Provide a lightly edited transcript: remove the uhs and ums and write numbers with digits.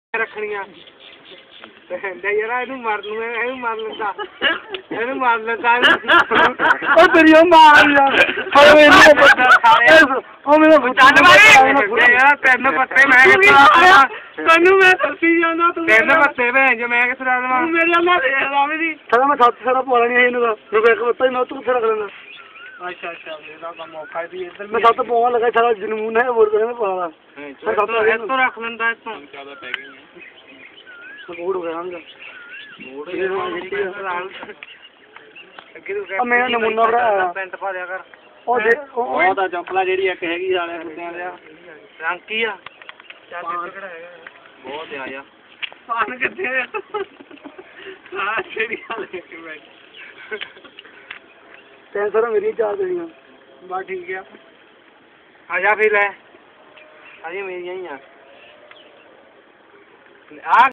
ਰੱਖਣੀਆਂ ਤੇ ਯਾਰ ਇਹਨੂੰ ਮਾਰ ਲੂੰ ਇਹਨੂੰ ਮਾਰ ਲੈਂਦਾ ਉਹ ਤੇਰੀ ਮਾਰ ਯਾਰ ਉਹ ਮੈਨੂੰ ਚੱਲ ਮਾਰੀ ਯਾਰ ਤਿੰਨ ਪੱਤੇ ਮੈਂ ਕਿਹਾ ਤੈਨੂੰ ਮੈਂ ਦੱਸੀ ਜਾਂਦਾ ਤੂੰ ਤਿੰਨ ਪੱਤੇ ਭੈਣ ਜੋ ਮੈਂ ਕਿਸ ਤਰ੍ਹਾਂ ਦੇਵਾਂ ਮੇਰੇ ਅੱਲਾ ਦੇ ਰਾਵੀ ਦੀ ਸਾਰਾ ਮੈਂ ਸੱਤ ਸਾਰਾ ਪਵਾ ਲੈਣੀ ਇਹਨੂੰ ਦਾ ਰੁਪਏ ਇੱਕ ਪੱਤਾ ਹੀ ਮੈਂ ਤੂੰ ਰੱਖ ਲੈਣਾ ਅੱਛਾ ਮੇਰਾ ਤਾਂ ਮੌਕਾ ਵੀ ਇੱਧਰ ਮੈਂ ਸੱਤ ਪਵਾ ਲਗਾ ਸਾਰਾ ਜਨੂਨ ਹੈ ਬੋਲ ਕੇ ਮੈਂ ਪਵਾ ਲਾ ਇੱਥੋਂ ਰੱਖ ਲੈਂਦਾ ਇੱਥੋਂ ਜ਼ਿਆਦਾ ਪੈ ਗਈਆਂ ਬੂੜ ਹੋ ਗਿਆ ਮੇਰਾ ਨਮੂਨਾ ਬੜਾ ਪੈਂਟ ਪਾ ਦਿਆ ਕਰ ਉਹ ਤਾਂ ਚੰਪਲਾ ਜਿਹੜੀ ਇੱਕ ਹੈਗੀ ਸਾਲੇ ਕੁੱਤਿਆਂ ਦੇ ਰੰਗ ਕੀ ਆ ਚੱਲ ਕਿਹੜਾ ਹੈਗਾ ਬਹੁਤ ਆ ਜਾ ਪਾਣ ਕਿੱਥੇ ਜਿਹੜੀ ਹਾਲ ਲੈ ਕੇ ਬੈਠ ਤੈਂ ਸਰ ਮੇਰੀ ਚਾਰ ਦੇਣੀਆਂ ਬਸ ਠੀਕ ਆ ਆ ਜਾ ਫਿਰ ਲੈ ਅਜੇ ਮੇਰੀਆਂ ਹੀ ਆ